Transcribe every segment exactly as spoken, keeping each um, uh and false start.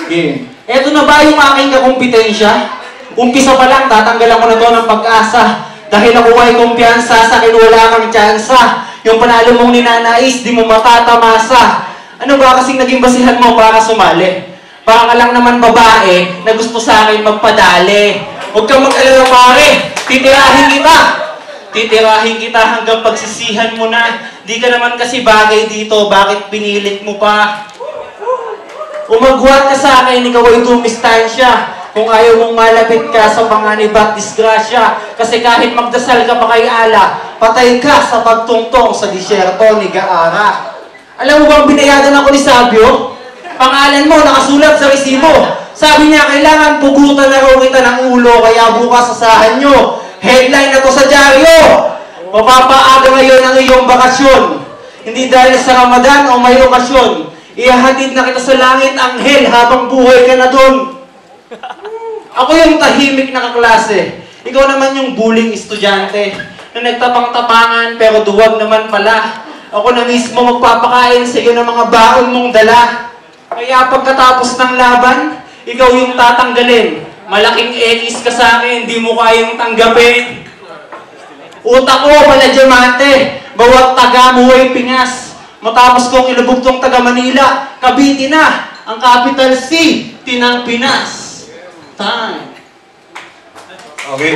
Game. Eto na ba yung aking kakumpetensya? Umpisa pa lang, tatanggalan ko na to ng pag-asa. Dahil ako ay kumpiyansa sa akin wala kang tsansa. Yung panalo mong ninanais, di mo matatamasa. Ano ba kasing naging basihan mo para sumali? Baka ka lang naman babae na gusto sa akin magpadali. Huwag kang mag-alala pare, titirahin kita. Titirahin kita hanggang pagsisihan mo na. Di ka naman kasi bagay dito, bakit pinilit mo pa? Umagwat ka sa akin, ikaw ay dumistansya. Kung ayaw mong malapit ka sa panganib at disgrasya. Kasi kahit magdasal ka pa kay ala, patay ka sa pagtungtong sa disyerto ni Gaara. Alam mo bang binayadan ako ni Sabio? Pangalan mo nakasulat sa resibo. Sabi niya, kailangan pugutan na raw kita ng ulo, kaya bukas asahan nyo. Headline na to sa dyaryo. Mapapaaga ngayon ang iyong bakasyon. Hindi dahil sa Ramadan o may okasyon. Ihahatid na kita sa langit, Anghel, habang buhay ka na doon. Ako yung tahimik na kaklase. Ikaw naman yung bullying estudyante na nagtapang-tapangan pero duwag naman pala. Ako na mismo magpapakain sa iyo ng mga baon mong dala. Kaya pagkatapos ng laban, ikaw yung tatanggalin. Malaking X ka sa akin, di mo kayang tanggapin. Utak ko pala diamante, bawat taga mo ay pingas. Matapos kong ilubog tong taga Manila, Cavite na, ang capital C, Tinang Pinas. Time. Okay.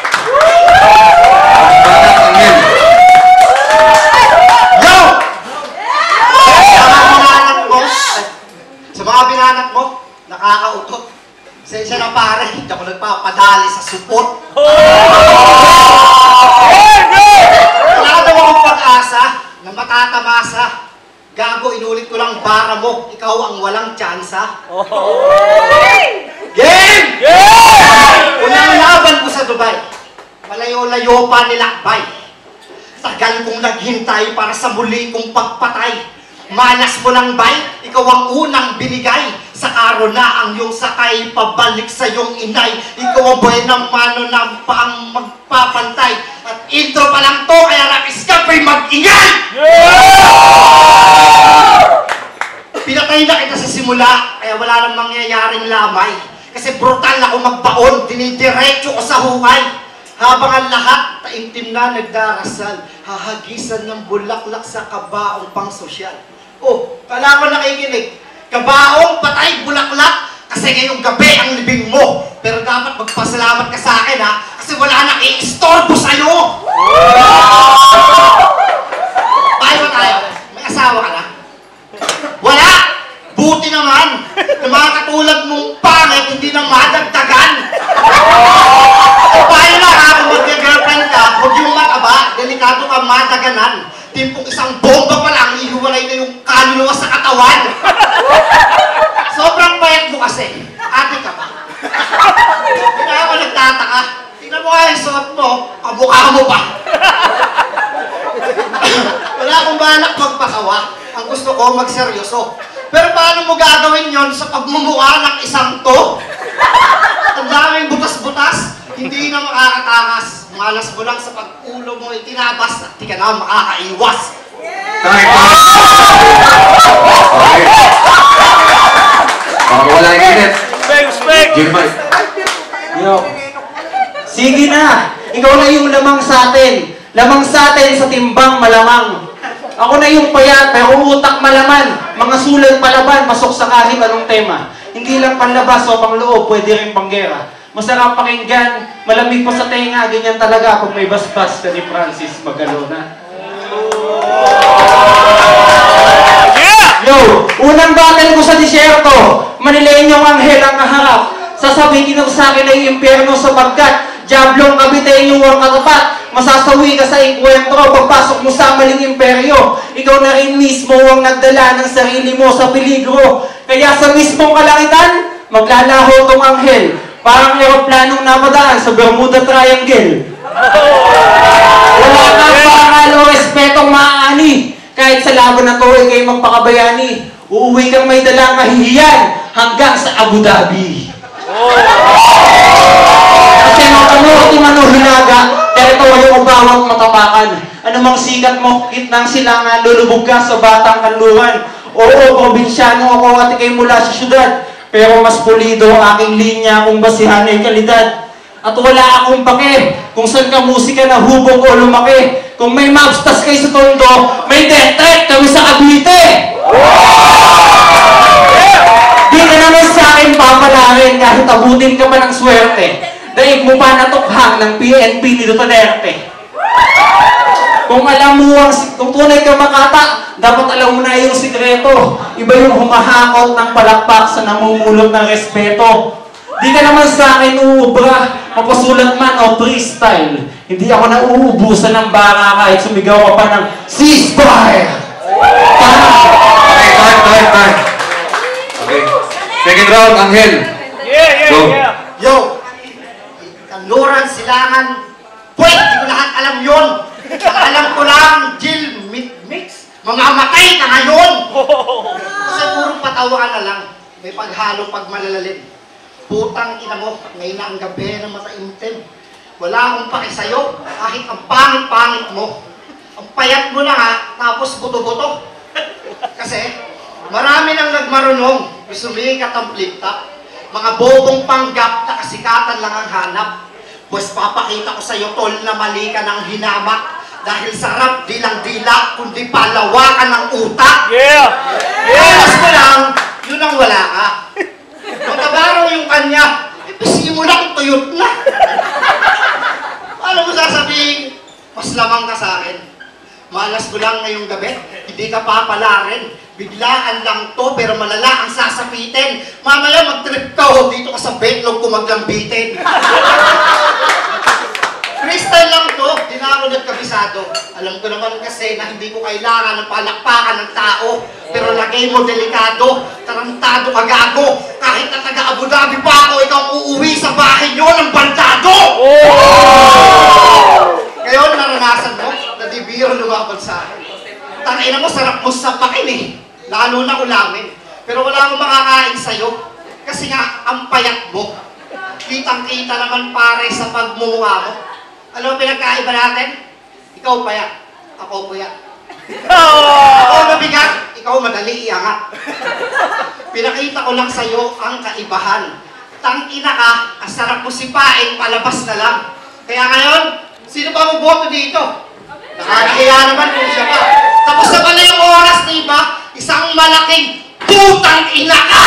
Yo! Sa mga binanat mo, sa mga binanat mo, nakakautot. Sensya na pare, hindi ako nagpapadali sa supot. Wala daw akong pag-asa na matatamasa. Gago, inulit ko lang para mo. Ikaw ang walang tsansa. Game! Unang laban ko sa Dubai. Malayo-layo pa nilakbay. Tagal kong naghintay para sa muli kong pagpatay. Manas mo ng bike, ikaw ang unang binigay. Sa araw na ang iyong sakay, pabalik sa iyong inay. Ikaw ang buhay ng mano ng paang magpapantay. At intro pa lang to, kaya nakis-kapay mag-ingay! Pinatay na kita sa simula, kaya wala nang mangyayaring lamay. Kasi brutal ako magbaon, dinidiretso ko sa hukay. Habang ang lahat, taimtim na nagdarasal, hahagisan ng bulaklak sa kabaong pang sosyal. Oh, kala ko nakikinig. Kabaong, patay, bulaklak, kasi ngayong gabi ang libing mo. Pero dapat magpasalamat ka sa akin, ha? Kasi wala nang i-istorbo sa'yo! Tayo ba tayo? May asawa ka na? Wala! Buti naman! Na mga katulad mong pangit, hindi na madagdagan! Paano na ha, kung mag-girlfriend ka, huwag yung mataba, delikado ka madaganan. Tipong isang bomba pa lang, ihiwalay na yung kaluluwa sa katawan. Sobrang payat mo kasi. Ate ka ba? Kaya ako nagtataka. Tingnan mo nga yung suot mo, kamukha mo pa. Wala akong balak magpakawa. Ang gusto ko magseryoso. Pero paano mo gagawin yon sa pagmumukha ng isang to? Ang daming butas-butas, hindi na makakatakas. Malas mo lang sa pag-ulo mo itinabas at di ka na makakaiwas. Time! Okay. Baka wala yung init. Spek! Spek! Jeremiah. Yo. Sige na! Ikaw na yung lamang sa atin. Lamang sa atin sa timbang malamang. Ako na yung payat, pero utak malaman. Mga sulat palaban, pasok sa kahit anong tema. Hindi lang panlabas o pangloob, pwede rin panggera. Masarap pakinggan, malamig pa sa tenga, ganyan talaga kung may basbas ka ni Francis Magalona. Yo, unang battle ko sa disyerto, Manilenyong Anghel ang kaharap. Sasabihin ko sa akin ay impyerno sapagkat Diablong Caviteño ang katapat. Masasawi ka sa enkwentro pagpasok mo sa maling imperyo. Ikaw na rin mismo ang nagdala ng sarili mo sa peligro. Kaya sa mismong kalangitan, maglalaho tong anghel. Parang aeroplanong napadaan sa Bermuda Triangle. Wala kang parangal o respetong maaani. Kahit sa laban na to ay kayo magpakabayani. Uuwi kang may dalang kahihiyan hanggang sa Abu Dhabi. Kasi matano at imano hilaga, teritoryo o bawat matapakan. Anumang sikat mo, kitnang silangan, lulubog ka sa batang kanluran. Oo, probinsyano ako at ikay mula sa syudad. Pero mas pulido ang aking linya kung basihan ay kalidad. At wala akong pake kung saan ka musika na hubog o lumaki. Kung may mobsters kayo sa Tondo, may death threat kami sa Cavite! Di ka naman sa akin papalarin kahit abutin ka pa ng swerte. Daig mo pa natukhang ng P N P ni Duterte. Kung alam mo ang, kung tunay ka makata, dapat alam mo na yung sikreto. Iba yung humahakot ng palakpak sa namumulot ng respeto. Di ka naman sa akin uubra, mapasulat man o freestyle. Hindi ako nauubusan ng baka kahit sumigaw ka pa ng ceasefire! Okay, time, time, time. Okay. Second round, Anghel. Yeah, yeah, Go. yeah. Yo! Kaluran, silangan, puwet! Di ko lahat alam yun! Ang alam ko lang, Jill, meat mix. Mga matay na ngayon! Kasi puro patawa ka na lang. May paghalo pag malalalim. Putang ina mo, ngayon na ang gabi na mataimtim. Wala akong paki sa'yo, kahit ang pangit-pangit mo. Ang payat mo na nga, tapos buto-buto. Kasi, marami nang nagmarunong, sumikat ang flip-top. Mga bobong panggap na kasikatan lang ang hanap. Pues papakita ko sa'yo, tol, na mali ka ng hinamak. Dahil sarap di lang dila, kundi palawakan ng utak. Yeah! Alas mo lang, yun ang wala ka. Nung tabaraw yung kanya, eh, pisi mo lang, tuyot na. Paano mo sasabihin, mas lamang ka sa akin? Malas mo lang ngayong gabi, hindi ka papalarin. Biglaan lang to, pero malala ang sasapitin. Mamaya mag-trip ka o dito ka sa betlog kung maglambitin. Freestyle lang to, di na ako nagkabisado. Alam ko naman kasi na hindi ko kailangan ng palakpakan ng tao. Pero lagay mo delikado, tarantado ka gago. Kahit na taga-Abu Dhabi pa ako, ikaw uuwi sa bahay nyo ng bantado! Oh! Ngayon, naranasan mo na di biro lumaban sa akin. Tangina mo, sarap mo sa pakin eh. Lalo na ulamin. Pero wala akong makakain sa'yo. Kasi nga, ang payat mo. Kitang-kita naman pare sa pagmumukha mo. Alam mo pinagkaiba natin? Ikaw payat, ako puyat. Ako mabigat, ikaw madali iangat. Pinakita ko lang sa'yo ang kaibahan. Tangina ka, ang sarap mo sipain, palabas na lang. Kaya ngayon, sino pa mabuhat dito? Nakakahiya naman kung siya pa. Tapos na pala yung oras, diba? Isang malaking putang ina ka!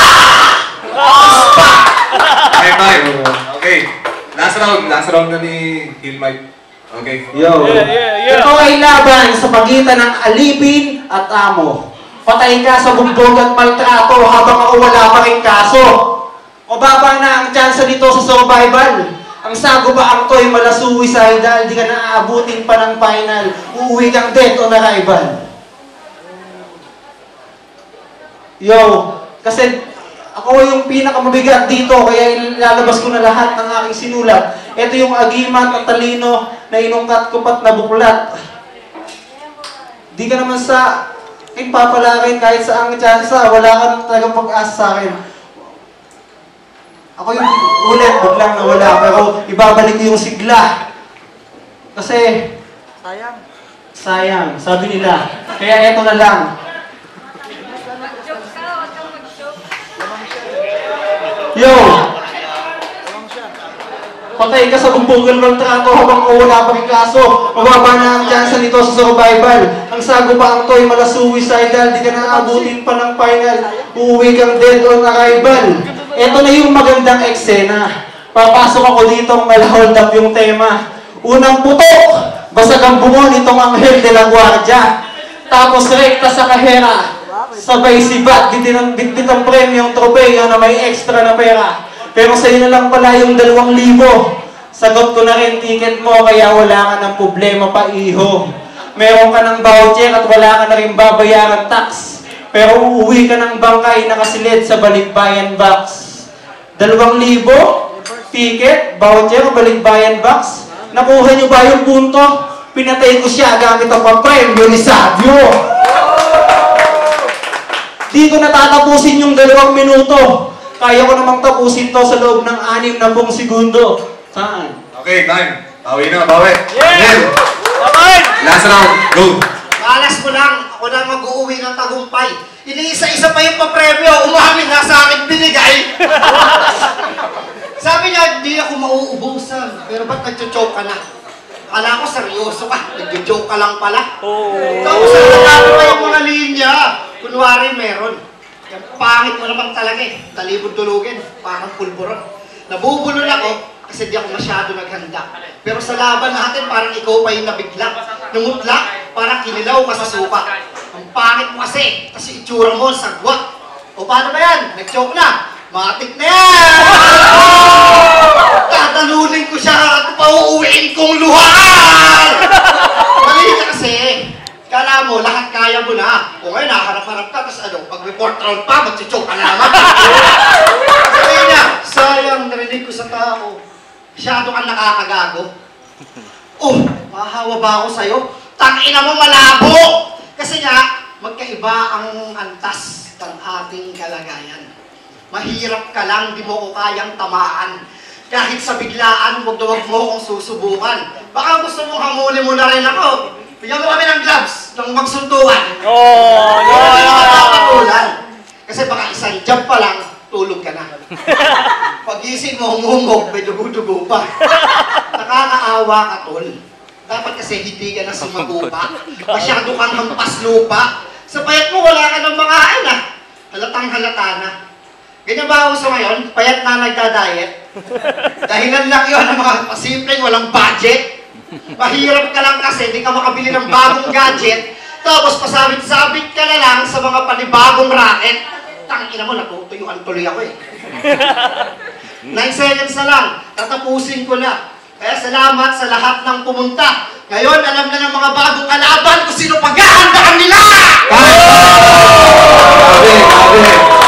Time, time. Okay. Last round. Last round na ni MadMike. Okay. Yo! Yeah, yeah, yeah. Ito ay laban sa pagitan ng alipin at amo. Patay ka sa bugbog at maltrato habang ako wala pa rin kaso. Mababa na ang tsansa dito sa survival. Ang sago ba ang to'y mala suicidal, di ka naaabutin pa ng final. Uuwi kang dead on arrival. Yo! Kasi ako yung pinakamabigat dito, kaya ilalabas ko na lahat ng aking sinulat. Ito yung agimat at talino na inungkat ko pat na buklat. Di ka naman sa aking papalarin kahit sa ang tsansa, wala ka talagang pag-asa sa akin. Ako yung ulit, biglang nawala, pero ibabalik ko yung sigla. Kasi, sayang. Sayang, sabi nila. Kaya eto na lang. Yo! Patay ka sa bumbugan ng trato habang wala pa rin kaso. Mababa na ang tsansa nito sa survival. Ang sago pa ang to'y mala suicidal, di ka naabutin pa ng final. Uuwi kang dead on arrival. Ito na yung magandang eksena. Papasok ako dito ang mal-hold up yung tema. Unang putok, basag ang bungo nitong Anghel de la Guardia. Tapos rekta sa kahera. Sabay sibat, bitbit ang premyong tropeyo na may extra na pera. Pero sa'yo na lang pala yung dalawang libo. Sagot ko na rin ticket mo, kaya wala ka ng problema pa, iho. Meron ka ng voucher at wala ka na rin babayaran tax. Pero uuwi ka ng bangkay nakasilid sa balikbayan box. Dalawang libo, ticket, voucher, balikbayan box. Nakuha niyo ba yung punto? Pinatay ko siya gamit ang papremyo ni Sabio. Di ko natatapusin yung dalawang minuto. Kaya ko namang tapusin to sa loob ng anim na pong segundo. Saan? Okay, time. Bawi na, bawi. Yeah! Anghel. Bye-bye! Last round. Go. Malas ko lang, ako na mag-uuwi ng tagumpay. Iniisa-isa pa yung papremyo, umamin na sa akin binigay. Sabi niya, hindi ako mauubusan. Pero ba't nagjo-joke ka na? Akala ko seryoso ka. Nagjo-joke ka lang pala. Oh. Tapos nakakalo pa yung mga linya. Kunwari meron. Yung pangit mo naman talaga eh. Talibod tulugin. Parang pulburon. Nabubulol ako kasi di ako masyado naghanda. Pero sa laban natin, parang ikaw pa yung nabigla. Numutla, parang kinilaw ka sa suka. Ang pangit mo kasi. Kasi itsura mo, sagwat. O paano ba yan? Nag-joke na. Matik na yan! Tatalunin ko siya at pauuwiin kong luhaan! Mali ka kasi. Kala mo, lahat kaya mo na. O ngayon, nakaharap-harap ka, tapos ano, pag-report round pa, mag-choke ka na naman. Sabi niya, sayang, narinig ko sa tao. Masyado kang nakakagago. Oh, mahahawa ba ako sa'yo? Tangina mo, malabo! Kasi nga, magkaiba ang antas ng ating kalagayan. Mahirap ka lang, di mo ko kayang tamaan. Kahit sa biglaan, huwag na huwag mo akong susubukan. Baka gusto mong hamuli mo na rin ako. Bigyan mo kami ng gloves, ng magsuntuan. Oh, Hindi no, na no, makakatulan. Kasi baka isang job pa lang, tulog ka na. Pag-isip mo, humumog, may dugo-dugo pa. Nakakaawa ka, tol. Dapat kasi hindi ka na sumagupa. Masyado kang hampas lupa. Sa payat mo, wala ka ng mga ain ah. Halatang halata na. Ganyan ba uso ngayon? Payat na nagda-diet? Dahilan lang yun ng mga pasimpleng walang budget. Mahirap ka lang kasi, di ka makabili ng bagong gadget. Tapos pasabit-sabit ka na lang sa mga panibagong racket. Tangina mo, natutuyuan tuloy ako eh. Nine seconds na lang, tatapusin ko na. Kaya salamat sa lahat ng pumunta. Ngayon, alam na ng mga bagong kalaban kung sino paghahandaan nila! Grabe, grabe.